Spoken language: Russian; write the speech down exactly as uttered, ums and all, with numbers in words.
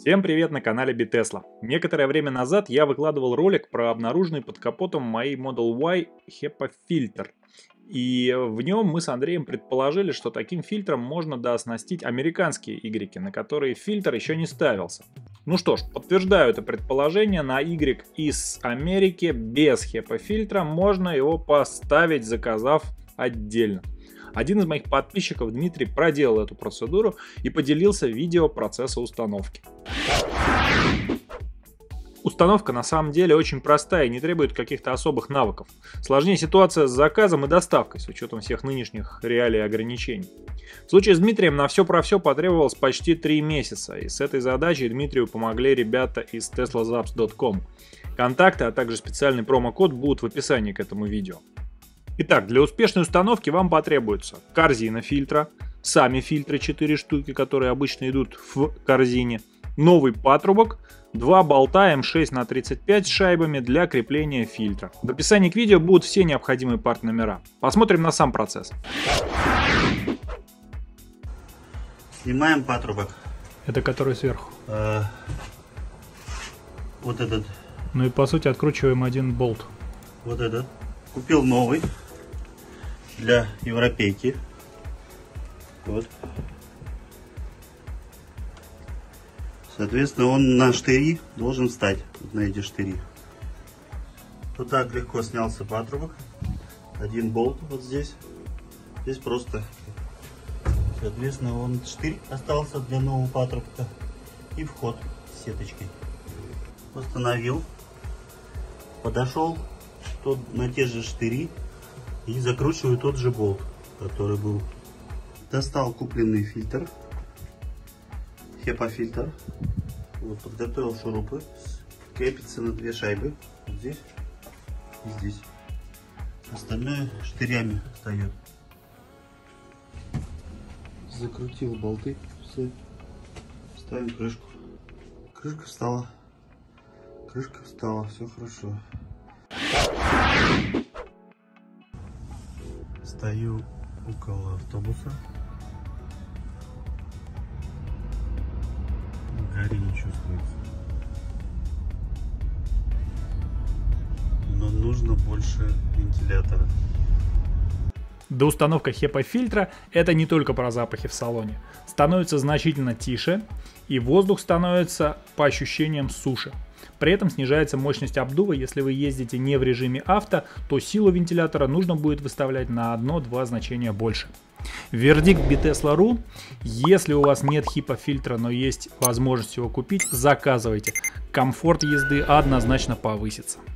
Всем привет на канале BeTesla. Некоторое время назад я выкладывал ролик про обнаруженный под капотом моей Model Y HEPA-фильтр. И в нем мы с Андреем предположили, что таким фильтром можно дооснастить американские Y, на которые фильтр еще не ставился. Ну что ж, подтверждаю это предположение, на Y из Америки без HEPA-фильтра можно его поставить, заказав отдельно. Один из моих подписчиков, Дмитрий, проделал эту процедуру и поделился видео процесса установки. Установка на самом деле очень простая и не требует каких-то особых навыков. Сложнее ситуация с заказом и доставкой, с учетом всех нынешних реалий и ограничений. В случае с Дмитрием на все про все потребовалось почти три месяца, и с этой задачей Дмитрию помогли ребята из tesla zaps точка ком. Контакты, а также специальный промокод будут в описании к этому видео. Итак, для успешной установки вам потребуется корзина фильтра, сами фильтры четыре штуки, которые обычно идут в корзине, новый патрубок, два болта эм шесть на тридцать пять с шайбами для крепления фильтра. В описании к видео будут все необходимые партномера. Посмотрим на сам процесс. Снимаем патрубок. Это который сверху. А, вот этот. Ну и по сути откручиваем один болт. Вот этот. Купил новый для европейки. Вот. Соответственно, он на штыри должен встать. Вот на эти штыри. Вот так легко снялся патрубок. Один болт вот здесь. Здесь просто. Соответственно, он штырь остался для нового патрубка. И вход с сеточкой. Установил. Подошел тот, на те же штыри и закручиваю тот же болт, который был. Достал купленный фильтр, HEPA-фильтр. Вот, подготовил шурупы. Крепится на две шайбы. Вот здесь и здесь. Остальное штырями встает. Закрутил болты. Все. Ставим крышку. Крышка встала. Крышка встала. Все хорошо. Стою около автобуса. В горе не чувствуется. Но нужно больше вентилятора. Доустановка HEPA-фильтра – это не только про запахи в салоне. Становится значительно тише, и воздух становится по ощущениям суше. При этом снижается мощность обдува. Если вы ездите не в режиме авто, то силу вентилятора нужно будет выставлять на одно-два значения больше. Вердикт BeTesla точка ру: если у вас нет HEPA-фильтра, но есть возможность его купить, заказывайте. Комфорт езды однозначно повысится.